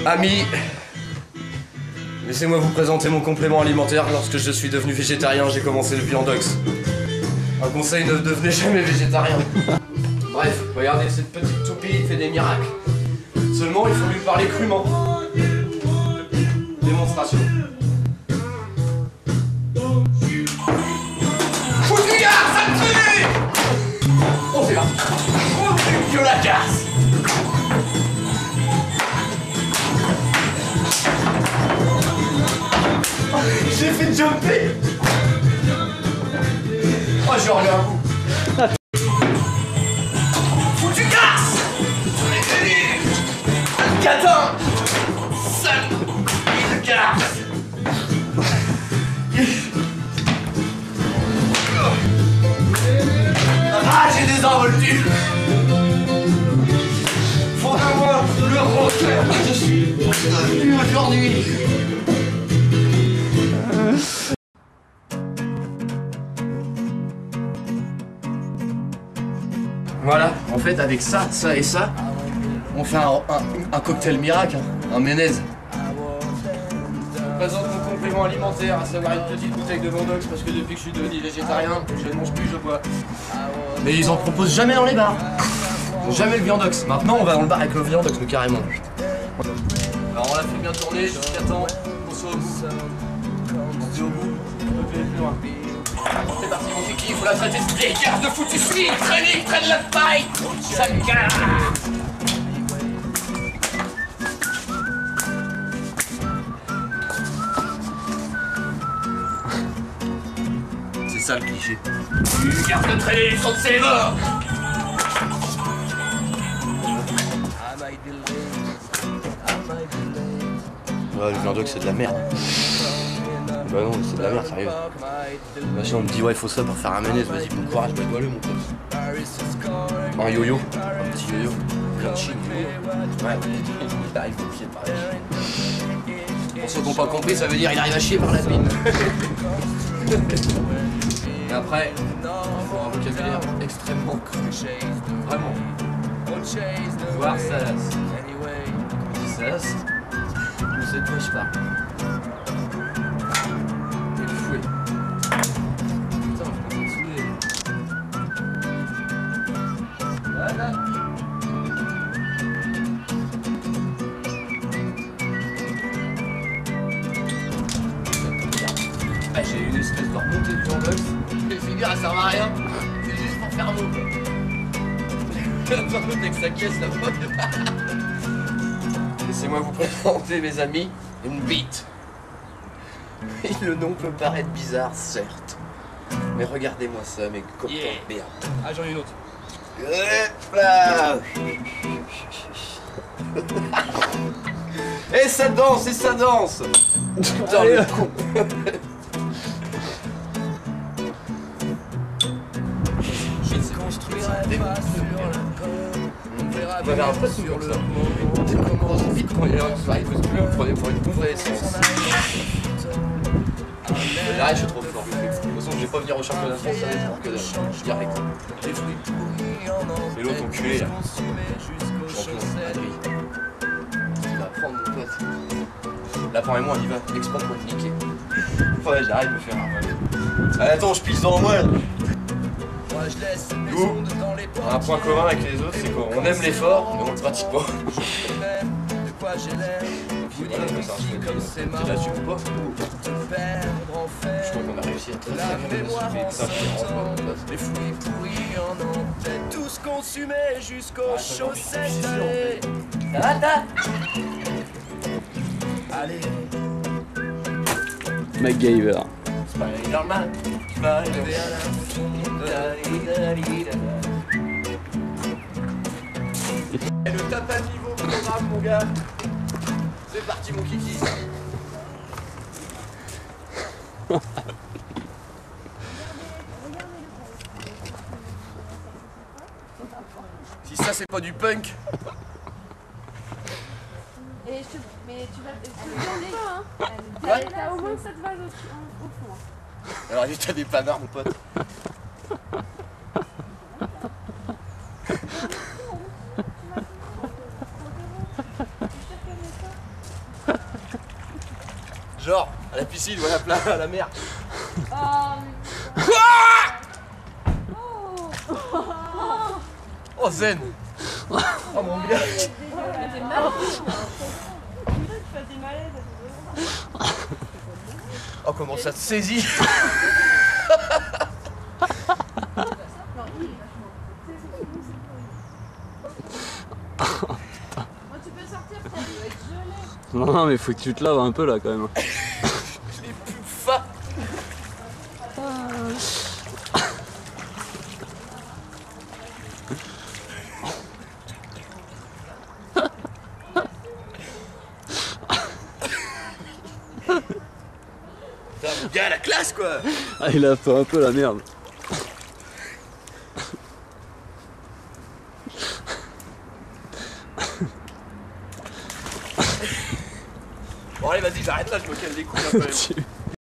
Amis, laissez-moi vous présenter mon complément alimentaire. Lorsque je suis devenu végétarien, j'ai commencé le viandox. Un conseil, ne devenez jamais végétarien. Bref, regardez, cette petite toupie fait des miracles. Seulement, il faut lui parler crûment. Démonstration. Foutu gars, ça me tue! Oh, c'est parti. Oh, Dieu la casse! J'ai fait jumper! Oh, j'ai enlevé un coup! Foutu casse! Catin! Sale! Casse! Ah, j'ai des involtures! Faut avoir le rocker! Je suis devenu aujourd'hui! Voilà, en fait avec ça, ça et ça, on fait un cocktail miracle, un mayonnaise. Je vous présente mon complément alimentaire, à savoir une petite bouteille de Vendox, parce que depuis que je suis devenu végétarien, je ne mange plus, je bois. Mais ils en proposent jamais dans les bars. Jamais le viandox. Maintenant on va dans le bar avec le viandox, mais carrément. Alors on l'a fait bien tourner jusqu'à temps qu'on soit au bout. On est au bout, on peut aller plus loin. C'est parti mon kiki, il faut la traiter de dégueulasse de foutu suite. Traîne la paille. Ça me casse. C'est ça le cliché. Tu gardes de traîner les sons de ses morts. Ouais, le viandox c'est de la merde. Bah non, c'est de la merde, sérieux. Machin, on me dit ouais, il faut ça pour faire un mayonnaise, vas-y, bon courage, bah dois-le mon pote. Un yo-yo, un petit yo-yo, plein de chine, ouais, il arrive au pied par la chine. Pour ceux qui n'ont pas compris, ça veut dire il arrive à chier par la mine. Et après, il faut un vocabulaire extrêmement cru. Vraiment. Voir Salas. Quand on dit Salas, vous savez de quoi je parle. Ah, j'ai eu une espèce de remontée de viandox. Les figures elles servent à rien. C'est juste pour faire mot. L'autre avec sa caisse là-bas. Laissez-moi vous présenter mes amis une bite. Et le nom peut paraître bizarre, certes. Mais regardez-moi ça, mes copains. Yeah. Ah, j'en ai une autre. Et ça danse, et ça danse. Putain, le con. On va faire un peu sur le commence vite quand il y a un soir, il faut se plus, vous prenez pour une bouffe d'essence. Là, je suis trop fort. De toute façon, je vais pas venir au championnat de France, ça va être pour que dalle. Direct. Et l'autre enculé là. Champion, Adri. Il va prendre mon pote. Lapin et moi, on y va. Exprès pour te niquer. Ouais, j'arrête de me faire un. Allez, attends, je pisse dans moi. Nous, on a un point commun avec les autres, c'est qu'on aime l'effort, mais on le pratique pas. Voilà, c'est là, tu peux pas. Je crois qu'on a réussi à très bien les fruits pourris en ont tous consumés jusqu'aux chaussettes. Ça va, t'as? Allez. MacGyver. C'est pas normal. Et le tata niveau programme, mon gars. C'est parti, mon kiki. Si ça, c'est pas du punk. Mais tu vas pas, hein. T'as au moins 7 vases au fond. Alors, t'as des panards, mon pote. À la piscine, ouais, à la mer. Oh zen. Oh mon gars. Oh comment ça te saisit. Tu peux sortir, ça doit être gelé. Non, mais faut que tu te laves un peu là quand même. Je l'ai plus faim. Putain, mon gars, la classe quoi. Ah, il a fait un peu la merde. Bon allez vas-y j'arrête là, je me cale les couilles un peu.